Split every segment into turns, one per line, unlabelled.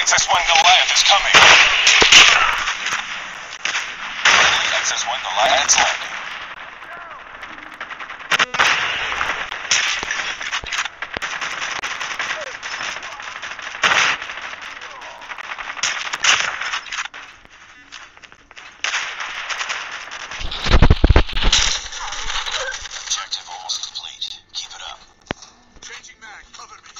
XS-1 Goliath is coming. XS-1 Goliath's landing. Objective almost complete. Keep it up.
Changing mag, cover me.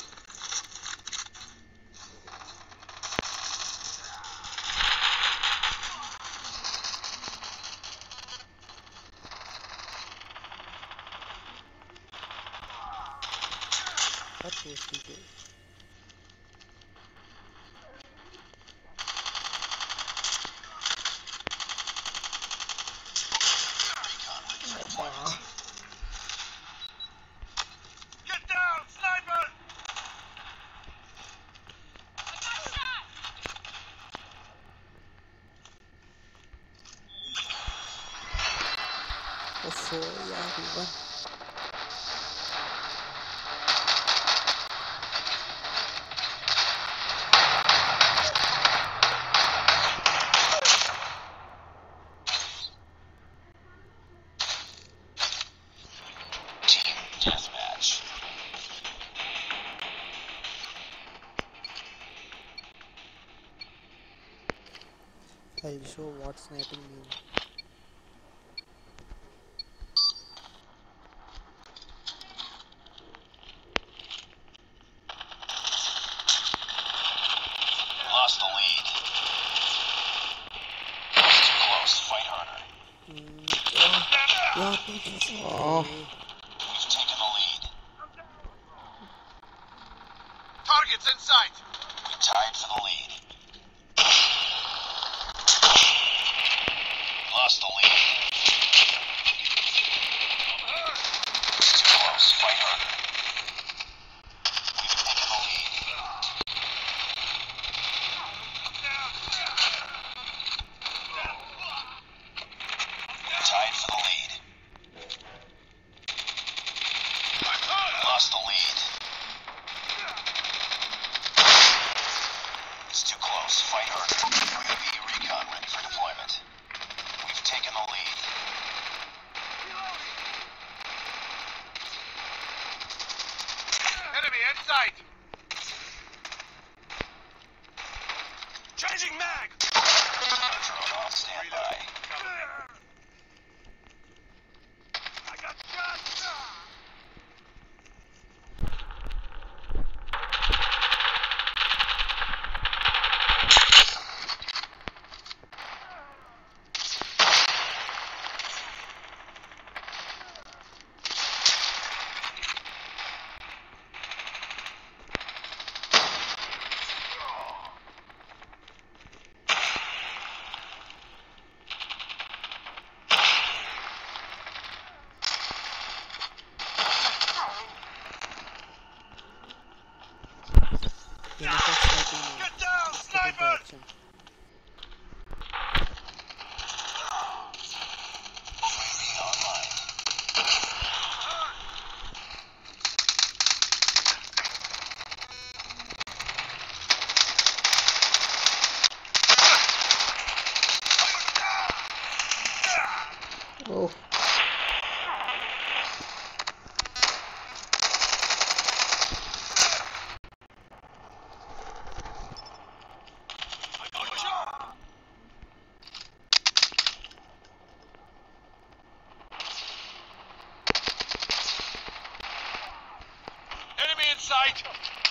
That's your secret.
Get down, sniper!
Oh, yeah, we won.
Team deathmatch.
I'll show what sniping means.
Lost the lead. It's too close. Fight harder.
Oh,
We've taken the lead.
Targets in sight!
We tied for the lead. Lost the lead. It's too close. Fight harder. We've taken the lead. We tied for the lead. Lost the lead. It's too close. Fight harder. UAV recon ready for deployment. We've taken the lead.
Enemy in sight! Changing mag!
Drone on standby.
I got shot! Get down, sniper!
UAV online.
Oh,
Enemy in sight!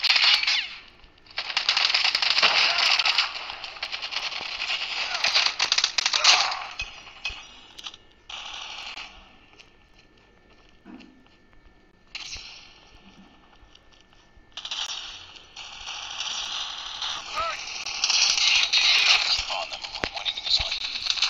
Keep on them. We're winning this one.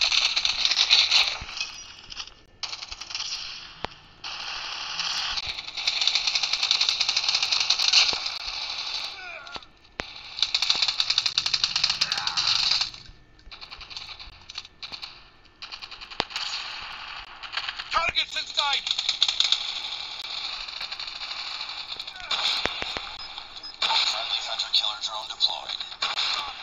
Targets in sight!
Friendly hunter-killer drone deployed.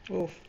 Oof.